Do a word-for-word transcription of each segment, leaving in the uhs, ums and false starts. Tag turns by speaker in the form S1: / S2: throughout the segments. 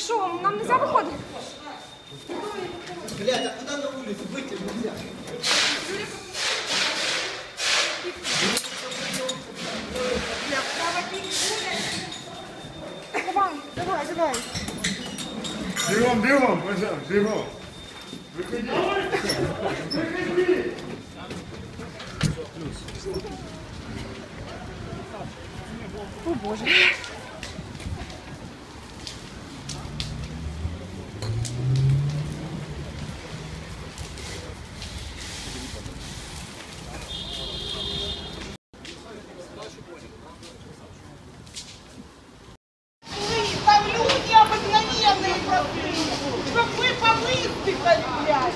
S1: що, нам не можна виходити?
S2: Блядь, а куда на улицу выйти нельзя?
S1: Давай, давай, давай.
S3: Бегом, бегом, пожалуйста, бегом. Выходи. Выходи.
S1: О, Боже.
S4: Там люди обыкновенные простые, чтоб вы повыстыкали, блядь.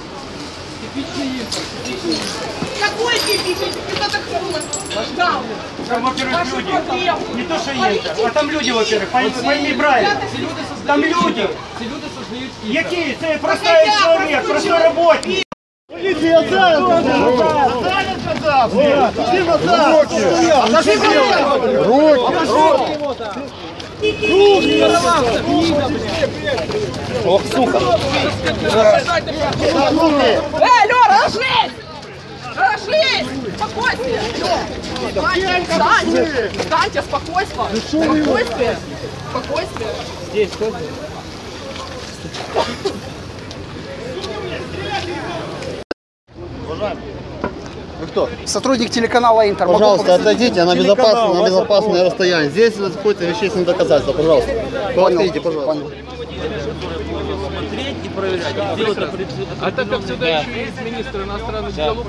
S4: Какой кипичный? Кто так ждал?
S5: Там, во-первых, люди. Не то, что есть, а там люди, во-первых. Пойми правильно. Там люди. Какие? Ты простой человек, простой работник.
S3: Полиция, отстанет назад! Иди назад! Руки! Руки!
S5: Ох, сука.
S4: Эй, Лёра, разошлись! Разошлись! Спокойствие! Встаньте! Встаньте, спокойствие! Спокойствие! Спокойствие!
S5: Здесь кто?
S6: Вы кто? Сотрудник телеканала Интер.
S7: Пожалуйста, отойдите на безопасное, на безопасное расстояние. Здесь находится вещественное доказательство, пожалуйста. Отойдите, пожалуйста.
S8: Смотреть и проверять. А так как сюда еще есть министр иностранных дел.